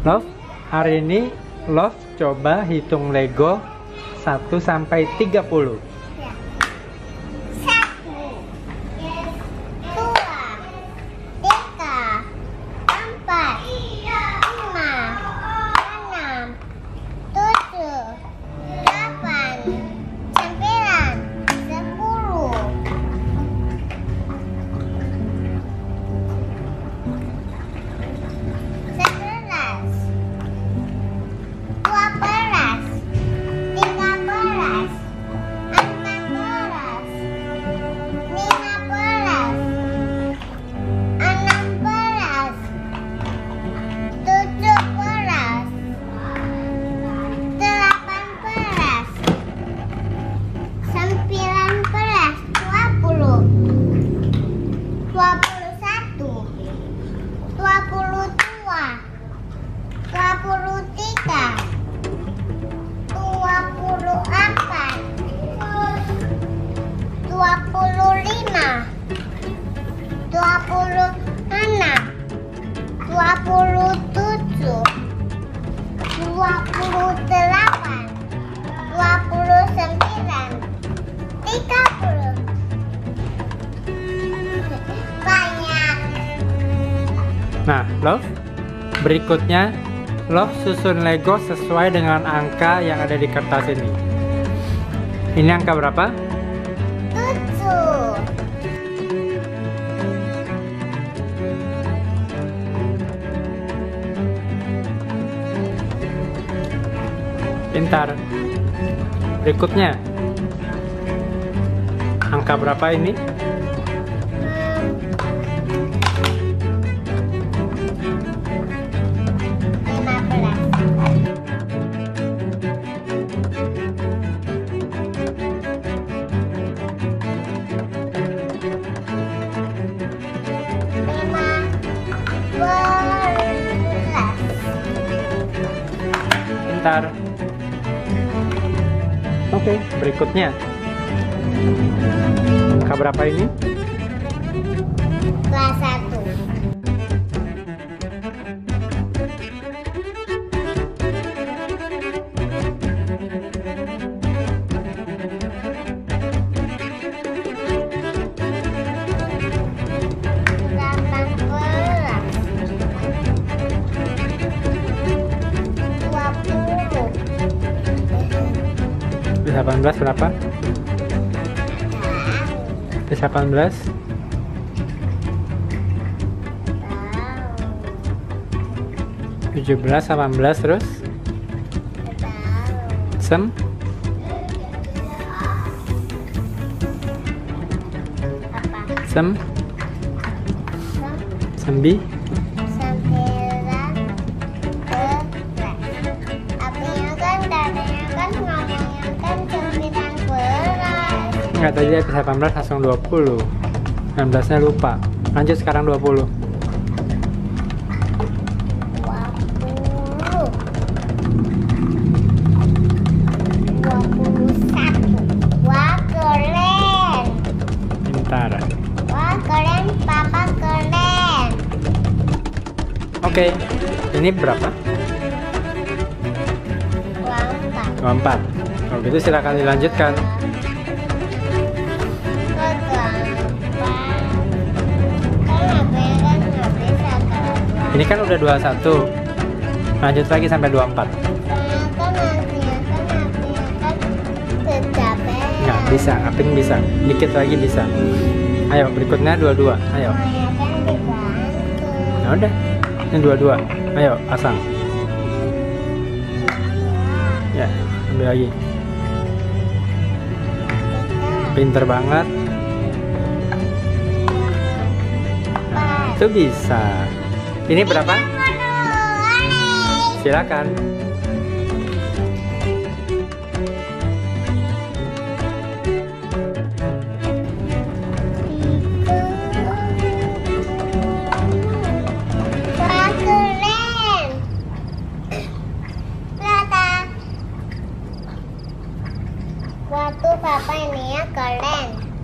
Love, hari ini Love coba hitung Lego 1 sampai 30. Ya. 1, 2, 3, 4, 5, 6, 7, 8, 9, 10. 30. Banyak. Nah, Love, berikutnya Love susun Lego sesuai dengan angka yang ada di kertas ini. Ini angka berapa? 7. Pintar. Berikutnya, angka berapa ini? 15. Pintar. Oke, berikutnya. Angka berapa ini? Kelas 1. 18 berapa? 18 17 18 terus sem sem sembi nggak, tadi habis 18 langsung 20. 19 nya lupa. Lanjut sekarang 20. 20. Wah, keren. Pintar. Wah, keren, Papa keren. Oke, ini berapa? 24. 24. Kalau gitu silakan dilanjutkan. Ini kan udah 21. Lanjut lagi sampai 24. Nggak bisa, Aping bisa. Dikit lagi bisa. Ayo, berikutnya 22. Ayo. Ya udah. Ini 22. Ayo, pasang. Ya, ambil lagi. Pinter banget. Nah, itu bisa. Ini berapa? Silakan. Wah, keren. Lihat, waktu Papa ini ya keren.